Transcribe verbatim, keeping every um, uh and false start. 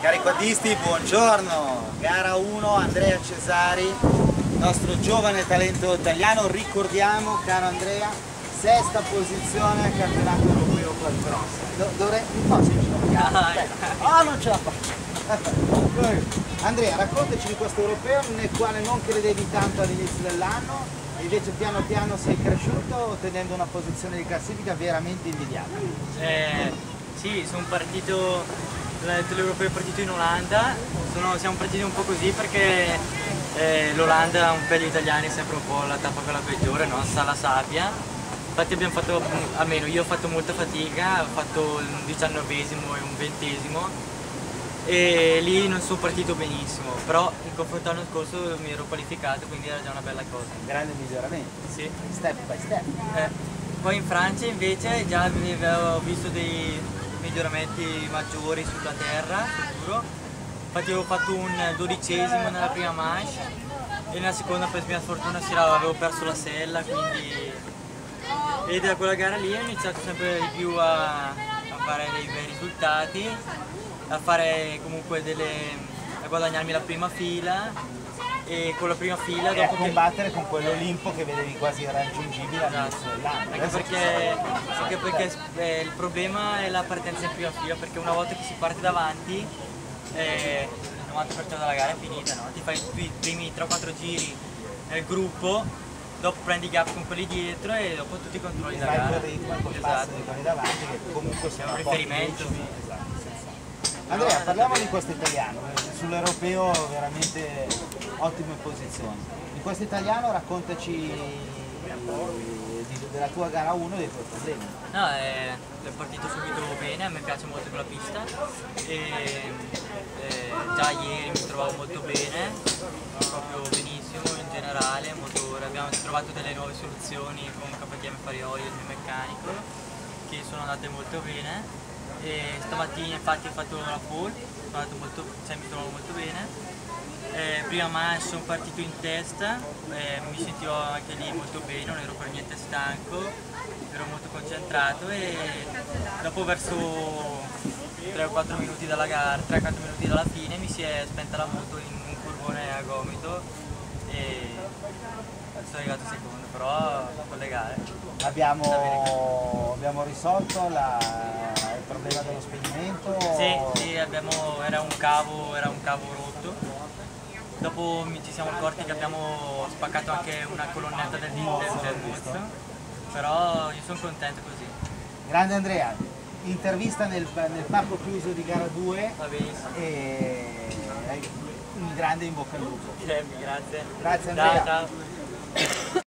Cari quaddisti, buongiorno. Gara uno, Andrea Cesari, nostro giovane talento italiano. Ricordiamo, caro Andrea, sesta posizione al campionato europeo col cross. Do dovrei un po' se ginocchiare. Oh, non ce la faccio. Andrea, raccontaci di questo europeo nel quale non credevi tanto all'inizio dell'anno, invece piano piano sei cresciuto ottenendo una posizione di classifica veramente invidiabile. Eh, sì, sono partito, l'europeo è partito in Olanda, sono, siamo partiti un po' così perché eh, l'Olanda un po' gli italiani è sempre un po' la tappa quella peggiore, no? Sa la sabbia. Infatti abbiamo fatto, almeno io ho fatto molta fatica, ho fatto un diciannovesimo e un ventesimo e lì non sono partito benissimo, però in confronto all'anno scorso mi ero qualificato, quindi era già una bella cosa. Grande miglioramento, sì. Step by step. Eh, poi in Francia invece già avevo visto dei miglioramenti maggiori sulla terra, sicuro. Infatti avevo fatto un dodicesimo nella prima manche e nella seconda per mia sfortuna avevo perso la sella, quindi... E da quella gara lì ho iniziato sempre di più a, a fare dei bei risultati, a fare comunque delle... a guadagnarmi la prima fila e con la prima fila e dopo a combattere che... con quell'Olimpo che vedevi quasi irraggiungibile all'inizio dell'anno. Anche perché, anche perché eh, il problema è la partenza in prima fila, perché una volta che si parte davanti eh, il novanta per cento della gara è finita, no? Ti fai i primi tre o quattro giri nel gruppo, dopo prendi gap con quelli dietro e dopo tutti i controlli da gara. Il ritmo e col passo di quelli davanti che comunque sia un riferimento. Andrea, parliamo di questo italiano, sull'europeo veramente ottime posizioni. Di questo italiano raccontaci della tua gara uno e dei tuoi problemi. No, è, è partito subito bene, a me piace molto quella pista e eh, già ieri mi trovavo molto bene, proprio benissimo in generale, motor, abbiamo trovato delle nuove soluzioni con K T M Farioli e il mio meccanico che sono andate molto bene. E stamattina infatti ho fatto la pole, sono andato molto, cioè, mi trovo molto bene. Eh, prima manche sono partito in testa, eh, mi sentivo anche lì molto bene, non ero per niente stanco, ero molto concentrato e dopo verso tre o quattro minuti dalla gara, tre o quattro minuti dalla fine mi si è spenta la moto in un curvone a gomito e sono arrivato secondo, però con le gare. Abbiamo, abbiamo risolto la, il problema dello spegnimento? Sì, sì abbiamo, era un cavo, era un cavo rotto. Dopo ci siamo accorti che abbiamo spaccato anche una colonnetta del, del, del mozzo, però io sono contento così. Grande Andrea, intervista nel, nel parco chiuso di gara due. Va benissimo. E un grande in bocca al lupo. Grazie. Grazie Andrea. Ciao, ciao.